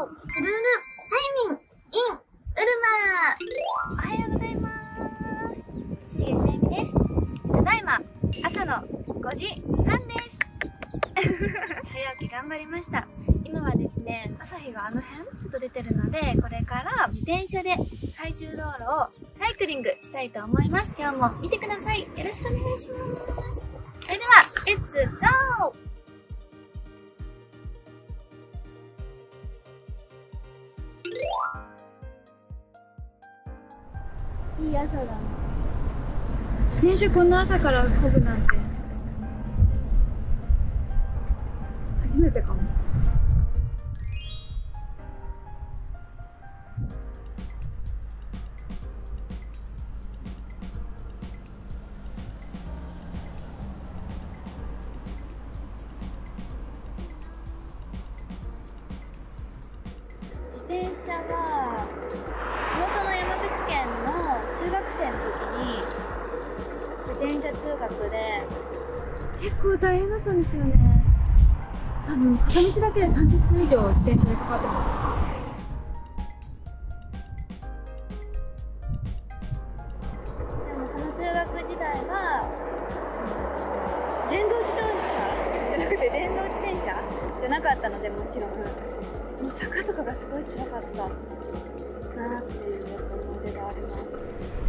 ルルサイミン in ウルマ。おはようございます。土毛さゆみです。ただいま朝の5時半です。早起き頑張りました。今はですね、朝日があの辺ちょっと出てるので、これから自転車で海中道路をサイクリングしたいと思います。今日も見てください。よろしくお願いします。それではレッツゴー。いい朝だな。自転車こんな朝から漕ぐなんて初めてかも。自転車は地元の山口県の中学生の時に自転車通学で結構大変だったんですよね。多分片道だけで30分以上自転車でかかってます。でもその中学時代は電動自動車じゃなくて電動自転車じゃなかったので、もちろんもう坂とかがすごい辛かったなっていう思い出があります。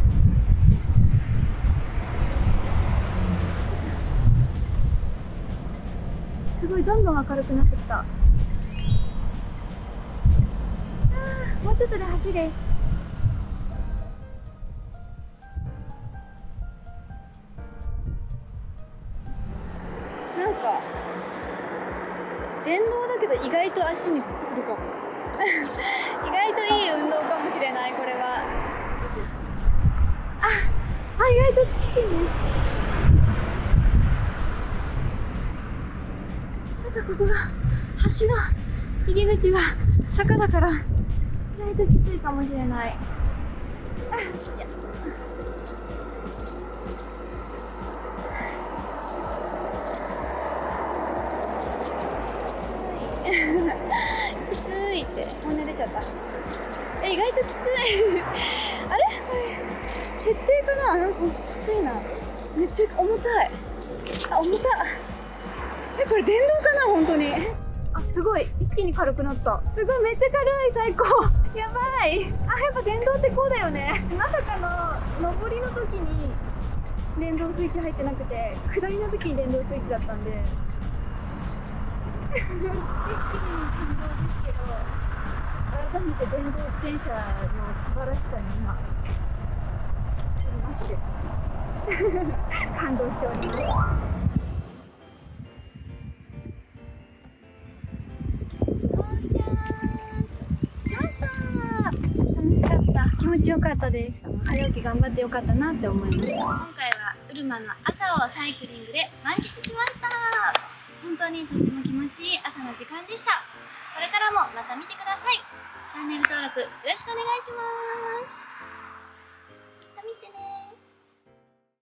すごいどんどん明るくなってきた。もうちょっとで橋です。なんか電動だけど意外と足にくるかも。意外といい運動かもしれない、これは。意外ときついね。ちょっとここが橋の入り口が坂だから意外ときついかもしれない。きついって本音出ちゃった。意外ときつい。あれこれ設定かな。なんかきついな。めっちゃ重たい。重たい。これ電動かな本当に。すごい一気に軽くなった。すごいめっちゃ軽い。最高。やばい。やっぱ電動ってこうだよね。まさかの上りの時に電動スイッチ入ってなくて、下りの時に電動スイッチだったんで景色に感動ですけど、改めて電動自転車の素晴らしさに今マジで感動しております。楽しかった。気持ちよかったです。早起き頑張ってよかったなって思いました。今回はウルマの朝をサイクリングで満喫しました。本当にとっても気持ちいい朝の時間でした。これからもまた見てください。チャンネル登録よろしくお願いします。また見てね。